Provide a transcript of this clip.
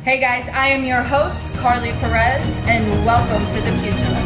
Hey guys, I am your host, Carly Perez, and welcome to The Pugilist.